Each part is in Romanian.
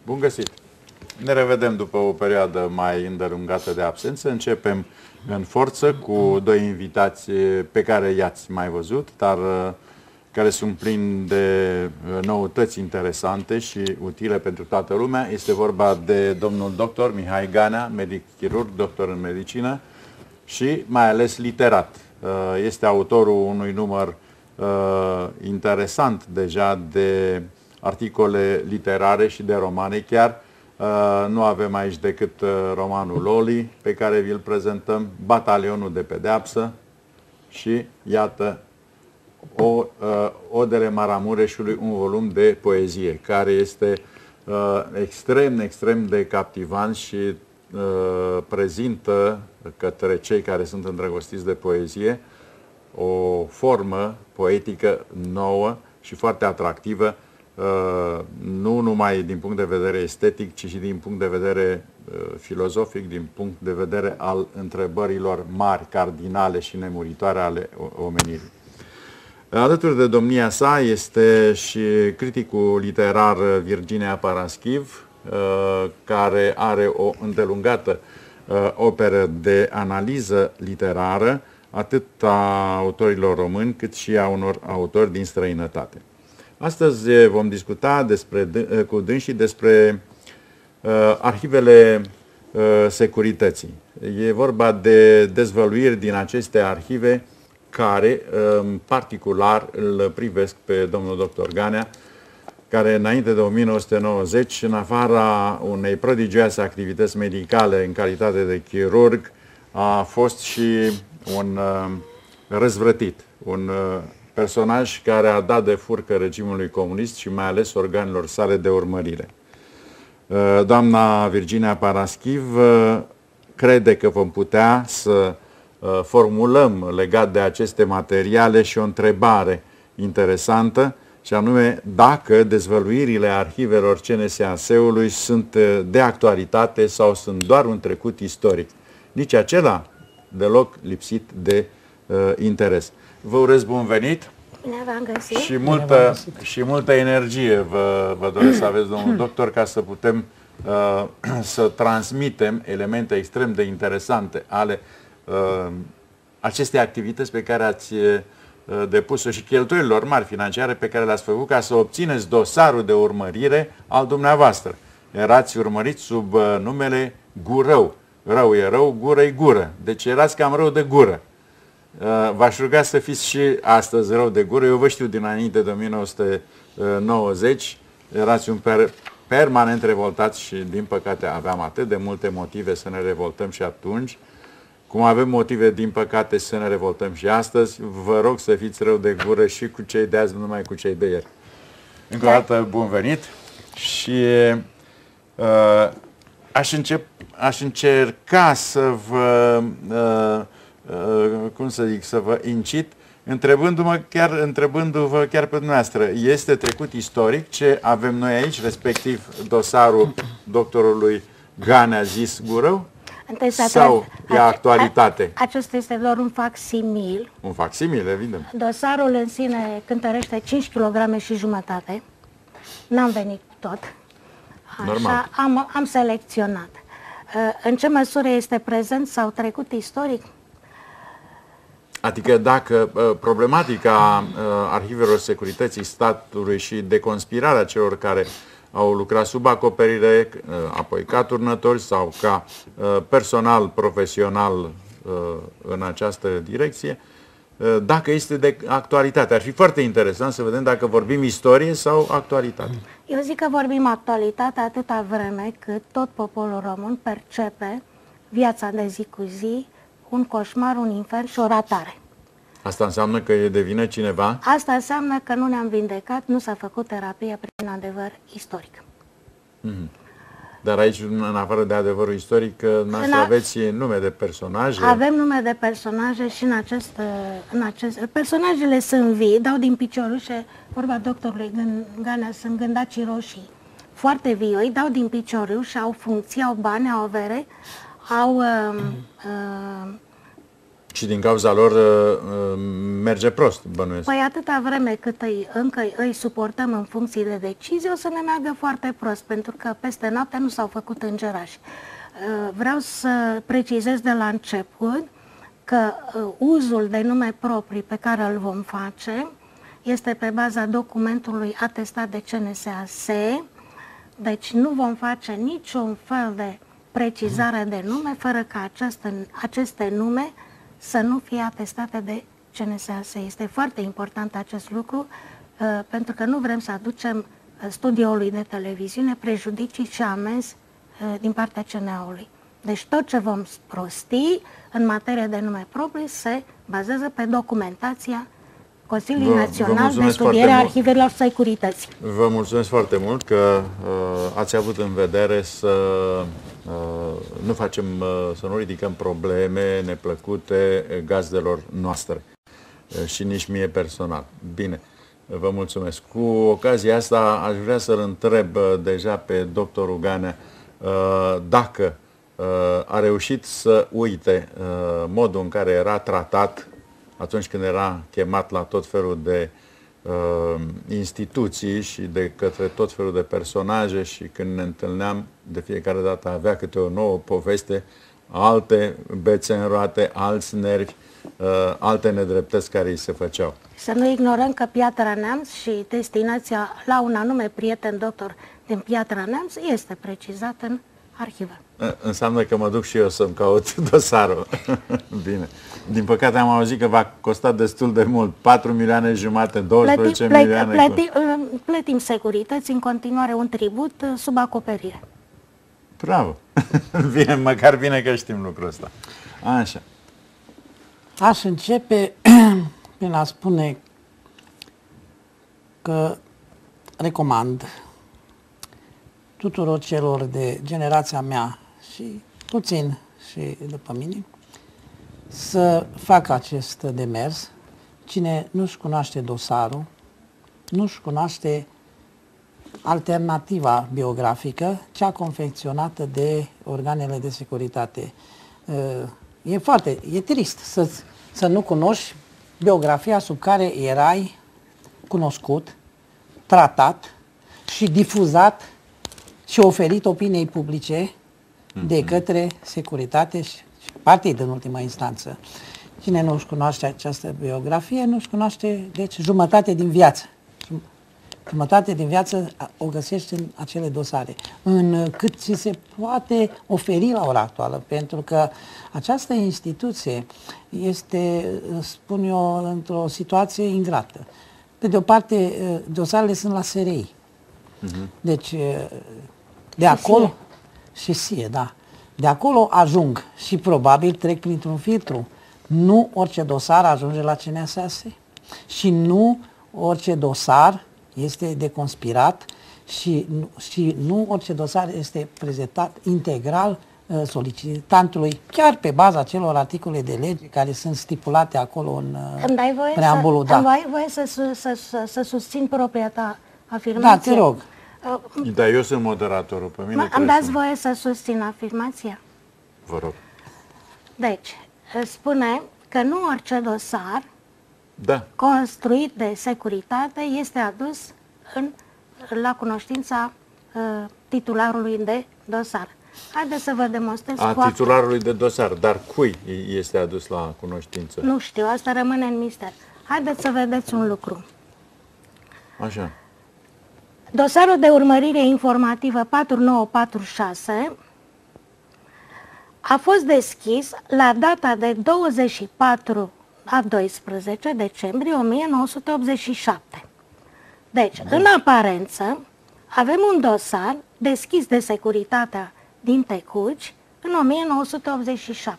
Bun găsit! Ne revedem după o perioadă mai îndelungată de absență. Începem în forță cu doi invitați pe care i-ați mai văzut, dar care sunt plini de noutăți interesante și utile pentru toată lumea. Este vorba de domnul doctor Mihai Ganea, medic chirurg, doctor în medicină și mai ales literat. Este autorul unui număr interesant deja de articole literare și de romane chiar. Nu avem aici decât romanul Loli, pe care vi-l prezentăm, Batalionul de pedeapsă și, iată, Odele Maramureșului, un volum de poezie, care este extrem de captivant și prezintă către cei care sunt îndrăgostiți de poezie o formă poetică nouă și foarte atractivă, nu numai din punct de vedere estetic, ci și din punct de vedere filozofic, din punct de vedere al întrebărilor mari, cardinale și nemuritoare ale omenirii. Alături de domnia sa este și criticul literar Virginia Paraschiv, care are o îndelungată operă de analiză literară, atât a autorilor români, cât și a unor autori din străinătate. Astăzi vom discuta cu dânsii despre arhivele securității. E vorba de dezvăluiri din aceste arhive care, în particular, îl privesc pe domnul doctor Ganea, care înainte de 1990, în afara unei prodigioase activități medicale în calitate de chirurg, a fost și un răzvrătit, un personaj care a dat de furcă regimului comunist și mai ales organelor sale de urmărire. Doamna Virginia Paraschiv crede că vom putea să formulăm legat de aceste materiale și o întrebare interesantă, și anume dacă dezvăluirile arhivelor CNSAS-ului sunt de actualitate sau sunt doar un trecut istoric. Nici acela deloc lipsit de interes. Vă urez bun venit! Bine v-am găsit! Și multă energie vă doresc să aveți, domnul doctor, ca să putem să transmitem elemente extrem de interesante ale acestei activități pe care ați depus-o și cheltuielilor mari financiare pe care le-ați făcut ca să obțineți dosarul de urmărire al dumneavoastră. Erați urmăriți sub numele Gurău. Rău e rău, gură e gură. Deci erați cam rău de gură. V-aș ruga să fiți și astăzi rău de gură. Eu vă știu dinainte de 1990. Erați un permanent revoltați și, din păcate, aveam atât de multe motive să ne revoltăm și atunci. Cum avem motive, din păcate, să ne revoltăm și astăzi, vă rog să fiți rău de gură și cu cei de azi, nu numai cu cei de ieri. Încă o dată, bun venit și aș încerca să vă, să vă incit, întrebându-vă chiar pe dumneavoastră, este trecut istoric ce avem noi aici, respectiv dosarul doctorului Ganea zis Gurău? Sau e actualitate? Acesta este doar un facsimil. Un facsimil, evident. Dosarul în sine cântărește 5 kg și jumătate. N-am venit tot. Așa, am selecționat. În ce măsură este prezent sau trecut istoric? Adică dacă problematica arhivelor securității statului și deconspirarea celor care au lucrat sub acoperire, apoi ca turnători sau ca personal profesional în această direcție, dacă este de actualitate. Ar fi foarte interesant să vedem dacă vorbim istorie sau actualitate. Eu zic că vorbim actualitate atâta vreme cât tot poporul român percepe viața de zi cu zi, un coșmar, un infern și o ratare. Asta înseamnă că e de vină cineva? Asta înseamnă că nu ne-am vindecat, nu s-a făcut terapie prin adevăr istoric. Dar aici, în afară de adevărul istoric, aveți nume de personaje? Avem nume de personaje și în acest... Personajele sunt vii, dau din piciorușe, vorba doctorului Ganea, sunt gândacii roșii, foarte vii, îi dau din piciorușe, au funcții, au bani, au avere, au Și din cauza lor merge prost, bănuiesc. Păi atâta vreme cât încă îi suportăm în funcție de decizie, o să ne meargă foarte prost, pentru că peste noapte nu s-au făcut îngerași. Vreau să precizez de la început că uzul de nume proprii pe care îl vom face este pe baza documentului atestat de CNSAS, deci nu vom face niciun fel de precizare de nume fără ca aceste nume să nu fie atestate de CNSAS. Este foarte important acest lucru pentru că nu vrem să aducem studioului de televiziune prejudicii și amenzi din partea CNA-ului. Deci tot ce vom rosti în materie de nume proprii se bazează pe documentația Consiliului Național de Studiere a Arhivelor Securității. Vă mulțumesc foarte mult că ați avut în vedere să nu facem, să nu ridicăm probleme neplăcute gazdelor noastre și nici mie personal. Bine, vă mulțumesc. Cu ocazia asta aș vrea să-l întreb deja pe doctorul Ganea dacă a reușit să uite modul în care era tratat atunci când era chemat la tot felul de instituții și de către tot felul de personaje și când ne întâlneam, de fiecare dată avea câte o nouă poveste, alte bețe în roate, alți nervi, alte nedreptăți care îi se făceau. Să nu ignorăm că Piatra Neamț și destinația la un anume prieten doctor din Piatra Neamț este precizat în arhivă. Înseamnă că mă duc și eu să-mi caut dosarul. Bine. Din păcate am auzit că v-a costat destul de mult. 4 milioane jumate, 12 milioane. Plătim securități în continuare un tribut sub acoperire. Bravo! Bine, măcar bine că știm lucrul ăsta. Așa. Aș începe prin a spune că recomand tuturor celor de generația mea și puțin și după mine să facă acest demers. Cine nu-și cunoaște dosarul, nu-și cunoaște alternativa biografică, cea confecționată de organele de securitate. E trist să nu cunoști biografia sub care erai cunoscut, tratat și difuzat și oferit opiniei publice de către securitate și partid în ultima instanță. Cine nu își cunoaște această biografie, nu își cunoaște, deci, jumătate din viață. Jumătate din viață o găsești în acele dosare, în cât ți se poate oferi la ora actuală, pentru că această instituție este, spun eu, într-o situație ingrată. Pe de o parte, dosarele sunt la SRI. Deci, de acolo, și SIE, da. De acolo ajung și probabil trec printr-un filtru. Nu orice dosar ajunge la CNSAS și nu orice dosar este deconspirat și nu orice dosar este prezentat integral solicitantului, chiar pe baza celor articole de lege care sunt stipulate acolo în preambulul. Îmi dai voie să susțin propria ta afirmație? Da, te rog. Da, eu sunt moderatorul, pe mine îmi dați voie să susțin afirmația? Vă rog. Deci, spune că nu orice dosar construit de securitate este adus la cunoștința titularului de dosar. Haideți să vă demonstrez titularului de dosar, dar cui este adus la cunoștință? Nu știu, asta rămâne în mister. Haideți să vedeți un lucru. Așa. Dosarul de urmărire informativă 4946 a fost deschis la data de 24 a 12 decembrie 1987. Deci, în aparență, avem un dosar deschis de securitatea din Tecuci în 1987.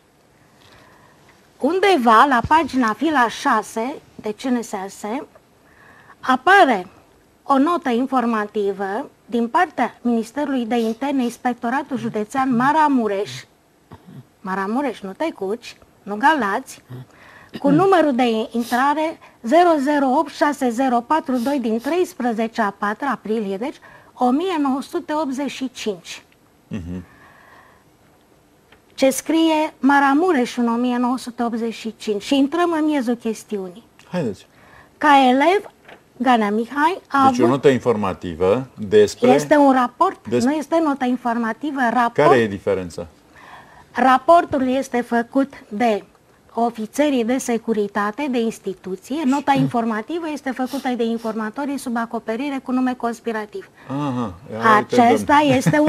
Undeva, la pagina fila 6 de CNSAS, apare o notă informativă din partea Ministerului de Interne, Inspectoratul Județean Maramureș, Maramureș, nu Tecuci, nu Galați, cu numărul de intrare 0086042 din 13 a 4 aprilie, deci 1985. ce scrie Maramureș în 1985 și intrăm în miezul chestiunii. Haideți. Ca elev, Ganea Mihai a Deci o avut... notă informativă despre... Este un raport, nu este notă informativă, raport. Care e diferența? Raportul este făcut de ofițerii de securitate, de instituție. Nota informativă este făcută de informatorii sub acoperire cu nume conspirativ. Aha, Acesta este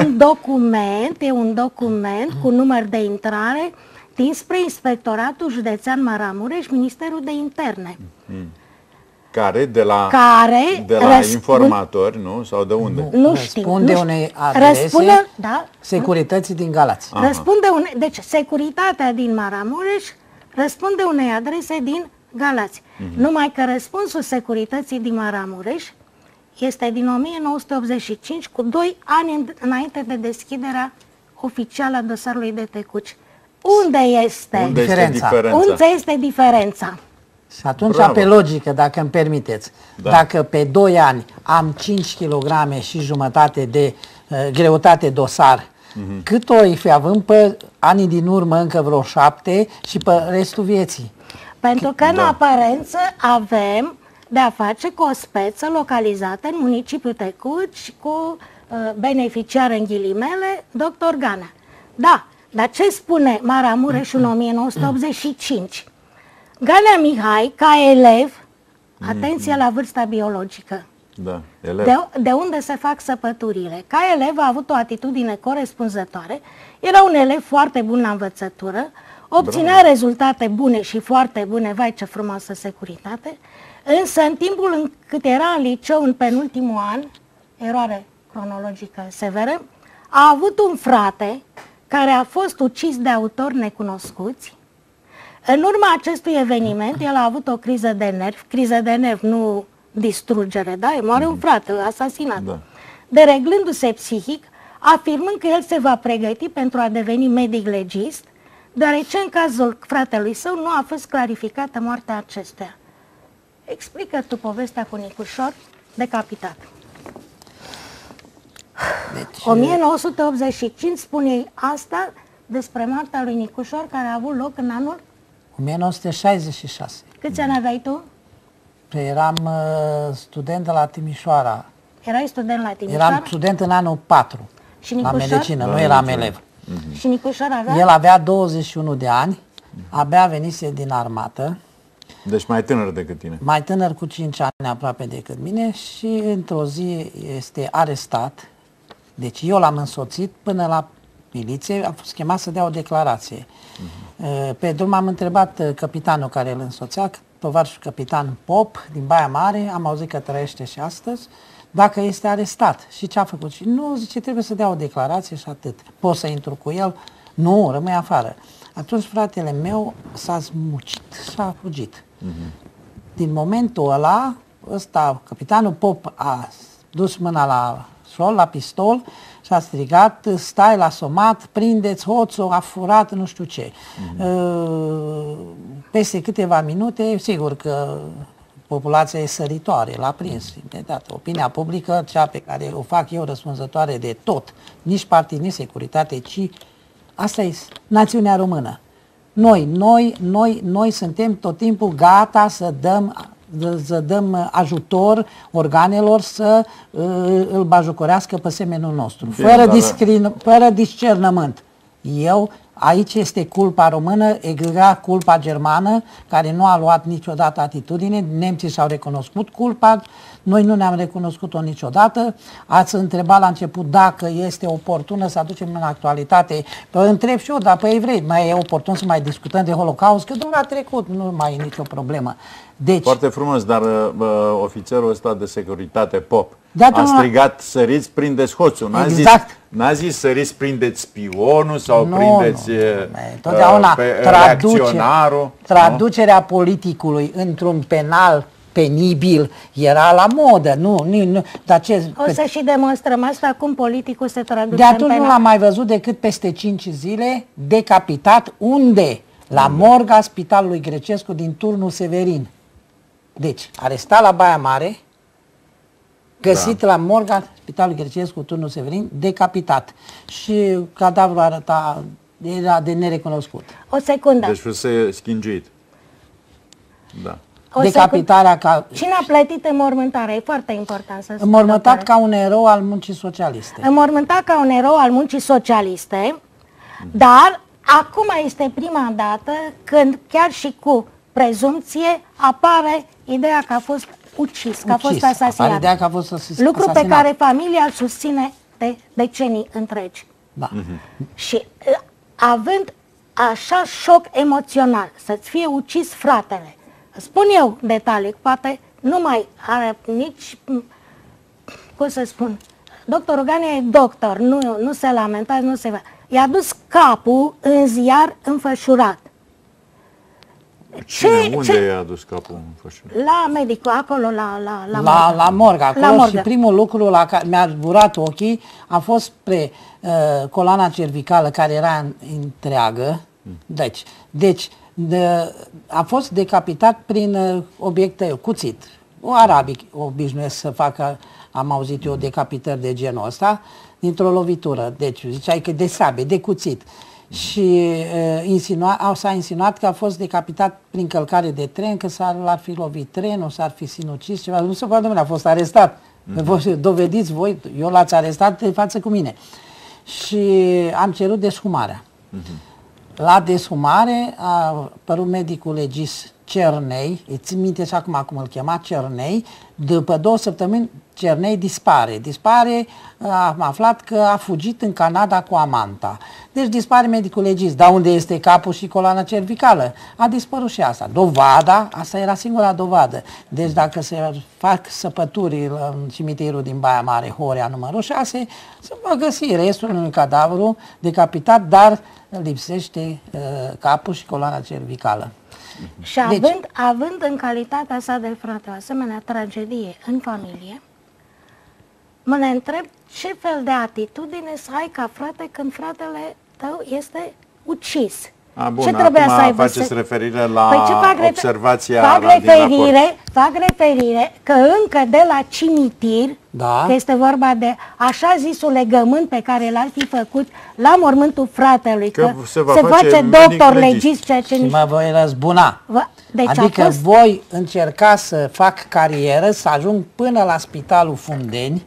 un document cu număr de intrare dinspre Inspectoratul Județean Maramureș, Ministerul de Interne. Care? De la informatori, nu? Sau de unde? Nu știu. Răspunde unei adrese securității din Galați. Deci, securitatea din Maramureș răspunde unei adrese din Galați. Numai că răspunsul securității din Maramureș este din 1985, cu 2 ani înainte de deschiderea oficială a dosarului de Tecuci. Unde este diferența? Unde este diferența? Și atunci, pe logică, dacă îmi permiteți, dacă pe 2 ani am 5 kg și jumătate de greutate dosar, cât o fi având pe anii din urmă încă vreo 7 și pe restul vieții? Pentru că în aparență avem de a face cu o speță localizată în municipiul Tecuci cu beneficiar în ghilimele, Dr. Ganea. Da, dar ce spune Maramureș în 1985? Ganea Mihai, ca elev, atenție la vârsta biologică, de unde se fac săpăturile. Ca elev a avut o atitudine corespunzătoare, era un elev foarte bun la învățătură, obținea rezultate bune și foarte bune, vai ce frumoasă securitate, însă în timpul în cât era în liceu, în penultimul an, eroare cronologică severă, a avut un frate care a fost ucis de autori necunoscuți. În urma acestui eveniment, el a avut o criză de nervi, nu distrugere, da? Moare un frate, asasinat. Dereglându-se psihic, afirmând că el se va pregăti pentru a deveni medic legist, deoarece în cazul fratelui său nu a fost clarificată moartea acestuia. Explică tu povestea cu Nicușor, decapitat. Deci, 1985 spune asta despre moartea lui Nicușor, care a avut loc în anul 1966. Câți ani aveai tu? Eram student la Timișoara. Erai student la Timișoara? Eram student în anul 4. Și Nicușor? La medicină, nu eram elev. Și Nicușor avea? El avea 21 de ani, abia venise din armată. Deci mai tânăr decât tine. Mai tânăr cu 5 ani aproape decât mine și într-o zi este arestat. Deci eu l-am însoțit până la miliție, a fost chemat să dea o declarație. Pe drum am întrebat capitanul care îl însoțea, tovarășul capitan Pop din Baia Mare, am auzit că trăiește și astăzi, dacă este arestat. Și ce a făcut? Și nu, zice, trebuie să dea o declarație și atât. Pot să intru cu el? Nu, rămâi afară. Atunci fratele meu s-a smucit și a fugit. Din momentul ăla, capitanul Pop a dus mâna la sol, la pistol și a strigat, stai la somat, prindeți hoțul, a furat nu știu ce. Peste câteva minute, sigur că populația e săritoare, l-a prins imediat. Opinia publică, cea pe care o fac eu răspunzătoare de tot, nici partid, nici securitate, ci asta e națiunea română. Noi suntem tot timpul gata să dăm ajutor organelor să îl bajucorească pe semenul nostru, fără discernământ. Aici este culpa română, exact culpa germană, care nu a luat niciodată atitudine, nemții și-au recunoscut culpa, noi nu ne-am recunoscut-o niciodată. Ați întrebat la început dacă este oportună să aducem în actualitate. Întreb și eu, dar pe evrei, mai e oportun să mai discutăm de Holocaust, că domnul a trecut, nu mai e nicio problemă. Deci, foarte frumos, dar ofițerul ăsta de securitate, Pop, a strigat, săriți, prindeți hoțul. N-a zis săriți, prindeți spionul sau prindeți reacționarul. Traducerea politicului într-un penal penibil era la modă. Dar ce, o să și demonstrăm asta, cum politicul se traduce de atunci nu l-am mai văzut decât peste 5 zile decapitat. Unde? La morga Spitalului Grecescu din Turnul Severin. Deci, arestat la Baia Mare, găsit la morga Spitalului Grecescu, Turnul Severin, decapitat. Și cadavrul arăta era de nerecunoscut. O secundă. Deci fusese schingiit. Da. Decapitarea ca... Cine a plătit înmormântarea? E foarte important să spun. Înmormântat ca un erou al muncii socialiste. Înmormântat ca un erou al muncii socialiste, dar acum este prima dată când chiar și cu prezumție apare ideea că a fost ucis, că a fost asasinat. Ideea că a fost lucru asasinat. pe care familia îl susține de decenii întregi. Da. Și având așa șoc emoțional, să-ți fie ucis fratele, spun eu detalii, poate nu mai are nici, cum să spun, doctorul Ganea e doctor, nu se lamentați, nu se... I-a dus capul în ziar înfășurat. Unde i-a dus capul înfășurat? La medicul, acolo, la morg. Acolo la morgă. Și primul lucru la care mi-a burat ochii a fost spre coloana cervicală, care era întreagă. Deci a fost decapitat prin obiecte, cuțit. Arabii obișnuiesc să facă, am auzit eu, decapitări de genul ăsta, dintr-o lovitură. Deci ziceai că de sabie, de cuțit. Și s-a insinuat că a fost decapitat prin călcare de tren, că l-ar fi lovit trenul, s-ar fi sinucis, ceva. Nu se poate, domnule, a fost arestat. Dovediți voi, eu l-ați arestat de față cu mine. Și am cerut deshumarea. La deshumare a apărut medicul legist Cernei, îi țin minte și acum cum îl chema, Cernei. După 2 săptămâni Cernei dispare, am aflat că a fugit în Canada cu amanta. Deci dispare medicul legist, dar unde este capul și coloana cervicală? A dispărut și asta. Dovada, asta era singura dovadă. Deci dacă se fac săpături în cimitirul din Baia Mare, Horea numărul 6, se va găsi restul unui cadavru decapitat, dar lipsește capul și coloana cervicală. Și având în calitatea sa de frate o asemenea tragedie în familie, mă ne întreb ce fel de atitudine să ai ca frate când fratele tău este ucis. Bun, ce trebuia să aibă? Faceți referire la observația din fac referire că încă de la cimitir, că este vorba de așa zisul legământ pe care l-ar fi făcut la mormântul fratelui, că se face doctor legist, ceea ce... Și mă voi răzbuna. Deci adică voi încerca să fac carieră, să ajung până la Spitalul Fundeni,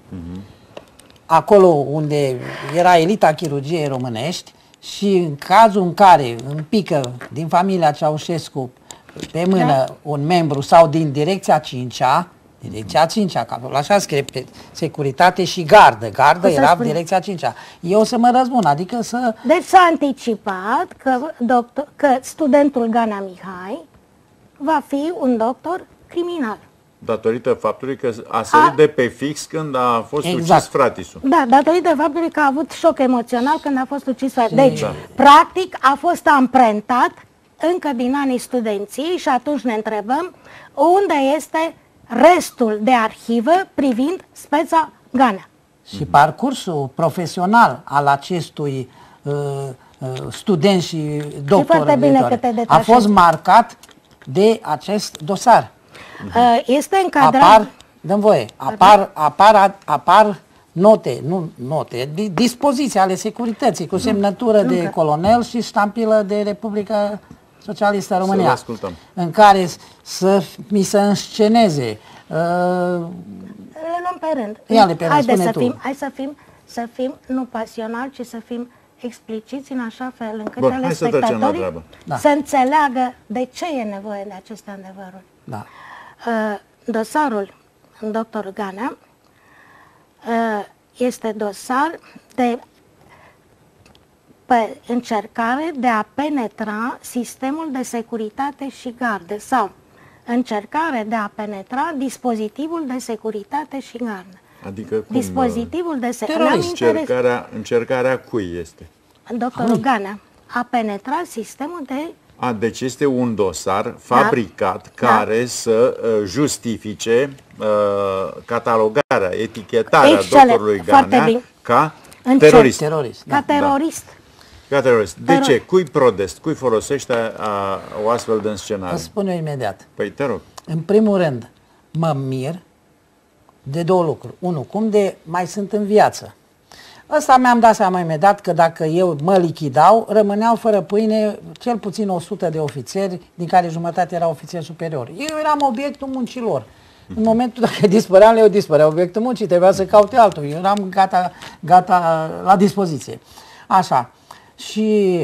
acolo unde era elita chirurgiei românești, și în cazul în care îmi pică din familia Ceaușescu pe mână un membru sau din direcția 5-a, că așa scrie pe securitate și gardă. Gardă era direcția 5-a. Eu să mă răzbun, adică să... Deci s-a anticipat că studentul Ganea Mihai va fi un doctor criminal. Datorită faptului că a sărit de pe fix când a fost ucis fratisul. Da, datorită faptului că a avut șoc emoțional când a fost ucis fratisul. Deci, practic, a fost amprentat încă din anii studenției și atunci ne întrebăm unde este restul de arhivă privind speța Ganea. Și parcursul profesional al acestui student și doctor a fost marcat de acest dosar. Este încadrat... Apar note, dispoziții ale securității cu semnătură de colonel și ștampilă de Republica Socialistă România, în care mi se însceneze. Le luăm pe rând. Hai să fim nu pasional, ci să fim expliciți în așa fel încât telespectatorii să înțeleagă de ce e nevoie de aceste adevăruri. Da. Dosarul dr. Ganea este dosar de încercare de a penetra sistemul de securitate și gardă sau încercare de a penetra dispozitivul de securitate și gardă. Adică cum? Dispozitivul de securitate. Încercarea cui este? Doctorul Ganea a penetrat sistemul de... Deci este un dosar fabricat care să justifice catalogarea, etichetarea doctorului Ganea ca terorist. Ca terorist. Ca terorist. De ce? Cui prodest? Cui folosește o astfel de înscenare? Spun eu imediat. Păi te rog. În primul rând, mă mir de două lucruri. Unu, cum de mai sunt în viață Ăsta mi-am dat seama imediat că dacă eu mă lichidau, rămâneau fără pâine cel puțin 100 de ofițeri, din care jumătate erau ofițeri superiori. Eu eram obiectul muncilor. În momentul dacă dispăream, eu dispărea obiectul muncii, trebuia să caute altul. Eu eram gata la dispoziție. Așa. Și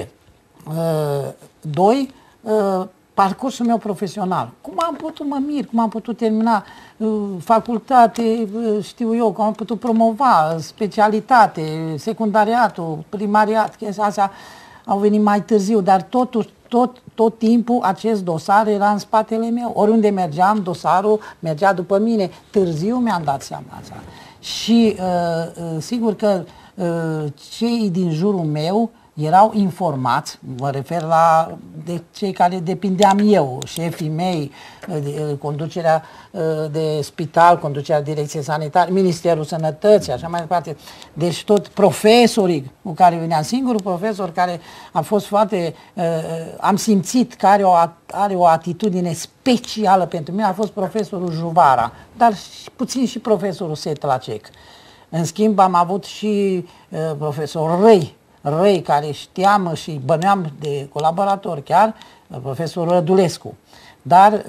doi, parcursul meu profesional. Cum am putut mă mir, cum am putut termina facultate, știu eu, cum am putut promova specialitate, secundariatul, primariat, chestia astea au venit mai târziu, dar totuși tot timpul acest dosar era în spatele meu. Oriunde mergeam, dosarul mergea după mine. Târziu mi-am dat seama asta. Și sigur că cei din jurul meu erau informați, mă refer la cei care depindeam eu, șefii mei, conducerea de spital, conducerea direcției sanitare, Ministerul Sănătății, așa mai departe. Deci tot profesorii cu care veneam, singurul profesor care a fost foarte, am simțit că are o atitudine specială pentru mine, a fost profesorul Juvara, dar puțin și profesorul Setlacek. În schimb am avut și profesor Răi, care știam și bănuiam de colaborator chiar, profesorul Rădulescu. Dar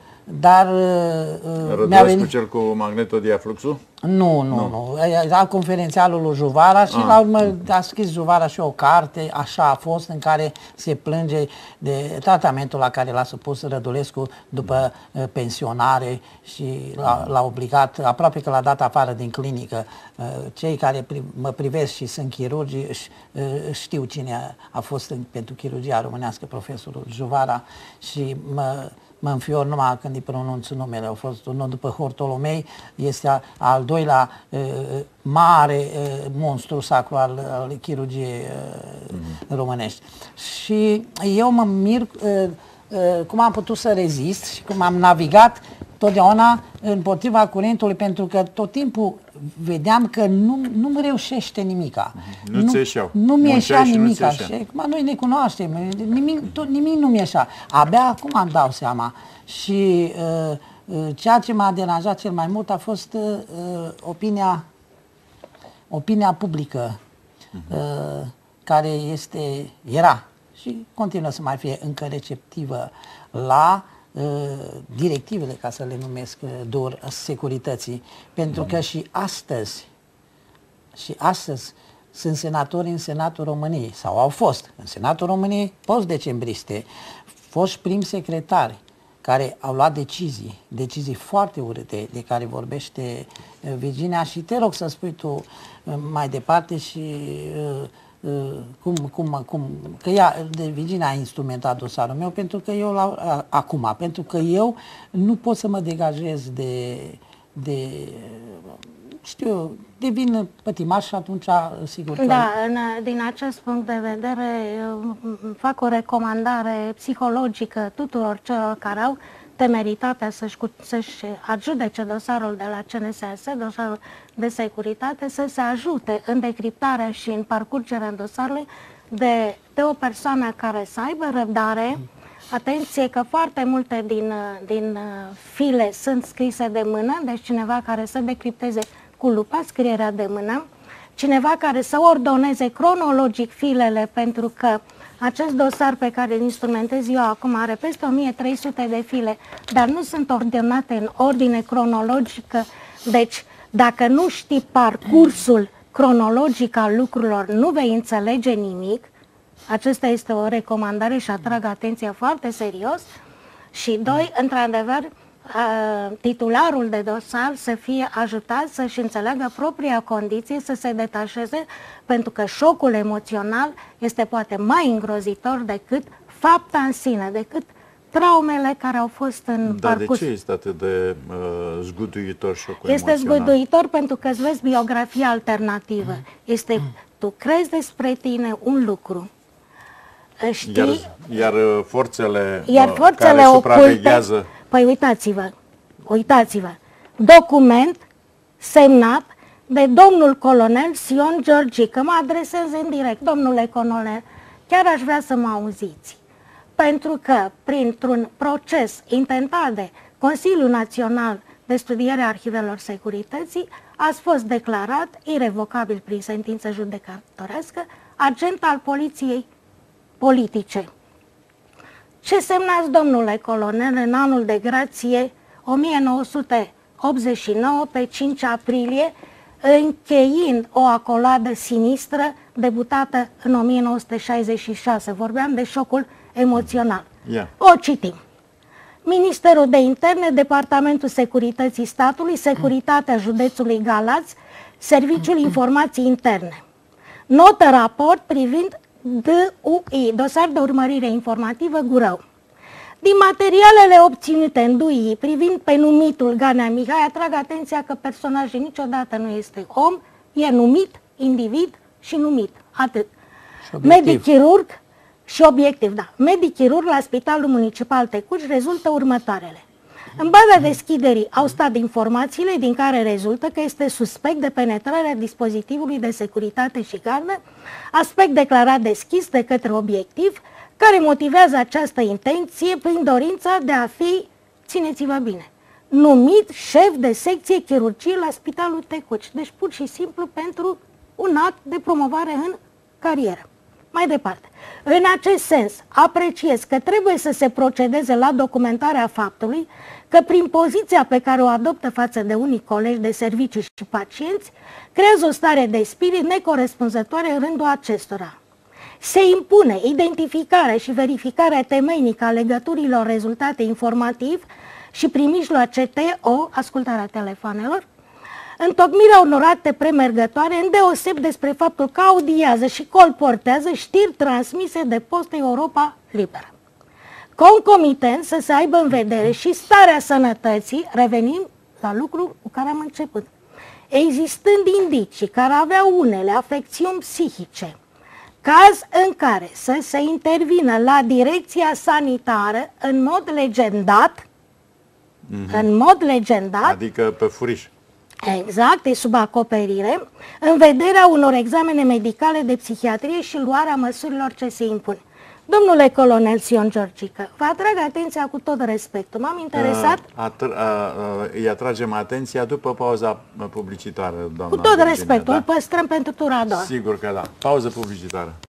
mi-a venit... cel cu magnetodiafluxul? Nu. Era conferențialul lui Juvara și la urmă a scris Juvara și o carte, așa a fost, în care se plânge de tratamentul la care l-a supus Rădulescu după pensionare și l-a obligat, aproape că l-a dat afară din clinică. Cei care mă privesc și sunt chirurgi știu cine a fost pentru chirurgia românească profesorul Juvara și mă înfior numai când îi pronunț numele. Au fost unul după Hortolomei, este al doilea mare monstru sacru al chirurgiei românești. Și eu mă mir cum am putut să rezist și cum am navigat totdeauna împotriva curentului, pentru că tot timpul vedeam că nu reușește nimica. Nu mi ieșea nimica. Și acum noi ne cunoaștem, nimic nu mi ieșea. Abia acum îmi dau seama. Și ceea ce m-a deranjat cel mai mult a fost opinia publică, care era și continuă să mai fie încă receptivă la directivele, ca să le numesc securității, pentru că și astăzi sunt senatori în Senatul României, sau au fost în Senatul României post-decembriste, foști prim secretari care au luat decizii foarte urâte, de care vorbește Virginia, și te rog să spui tu mai departe și că Virginia a instrumentat dosarul meu, pentru că eu pentru că eu nu pot să mă degajez devin pătimaș și atunci sigur că... Da, din acest punct de vedere fac o recomandare psihologică tuturor celor care au temeritatea să-și adjudece dosarul de la CNSS, dosarul de securitate, să se ajute în decriptarea și în parcurgerea dosarului de o persoană care să aibă răbdare. Atenție că foarte multe din file sunt scrise de mână, deci cineva care să decripteze cu lupa scrierea de mână, cineva care să ordoneze cronologic filele, pentru că acest dosar pe care îl instrumentez eu acum are peste 1300 de file, dar nu sunt ordonate în ordine cronologică. Deci, dacă nu știi parcursul cronologic al lucrurilor, nu vei înțelege nimic. Acesta este o recomandare și atrag atenția foarte serios. Și doi, într-adevăr, titularul de dosar să fie ajutat să-și înțeleagă propria condiție, să se detașeze, pentru că șocul emoțional este poate mai îngrozitor decât fapta în sine, decât traumele care au fost în parcurs. Dar de ce este atât de zguduitor șocul emoțional? Este zguduitor pentru că îți vezi biografia alternativă. Tu crezi despre tine un lucru. Știi? Iar forțele care supraveghează... Păi uitați-vă, document semnat de domnul colonel Sion Georgică. Mă adresez în direct, domnule colonel, chiar aș vrea să mă auziți. Pentru că printr-un proces intentat de Consiliul Național de Studiere a Arhivelor Securității ați fost declarat irevocabil prin sentință judecătorească agent al poliției politice. Ce semnați, domnule colonel, în anul de grație 1989, pe 5 aprilie, încheind o acoladă sinistră debutată în 1966. Vorbeam de șocul emoțional. O citim. Ministerul de Interne, Departamentul Securității Statului, Securitatea Județului Galați, Serviciul Informații Interne. Notă raport privind DUI, dosar de urmărire informativă Gurău. Din materialele obținute în DUI privind pe numitul Ganea Mihai, atrag atenția că personajul niciodată nu este om, e numit, individ și numit. Atât. Medic-chirurg și obiectiv, da. Medic-chirurg la Spitalul Municipal Tecuci rezultă următoarele. În baza deschiderii au stat informațiile din care rezultă că este suspect de penetrarea dispozitivului de securitate și gardă, aspect declarat deschis de către obiectiv, care motivează această intenție prin dorința de a fi, țineți-vă bine, numit șef de secție chirurgie la Spitalul Tecuci. Deci pur și simplu pentru un act de promovare în carieră. Mai departe, în acest sens, apreciez că trebuie să se procedeze la documentarea faptului că prin poziția pe care o adoptă față de unii colegi de serviciu și pacienți, creează o stare de spirit necorespunzătoare în rândul acestora. Se impune identificarea și verificarea temeinică a legăturilor rezultate informativ și prin mijloace TO, ascultarea telefonelor, întocmirea unor acte premergătoare, îndeoseb despre faptul că audiază și colportează știri transmise de Post Europa Liberă. Concomitent să se aibă în vedere și starea sănătății, revenim la lucru cu care am început, existând indicii care aveau unele afecțiuni psihice, caz în care să se intervină la direcția sanitară în mod legendat, adică pe furiș. Exact, e sub acoperire, în vederea unor examene medicale de psihiatrie și luarea măsurilor ce se impun. Domnule colonel Sion Georgică, vă atrag atenția cu tot respectul. M-am interesat... Îi atragem atenția după pauza publicitară, doamna. Cu tot respectul, îl păstrăm pentru tura a doua. Sigur că da. Pauză publicitară.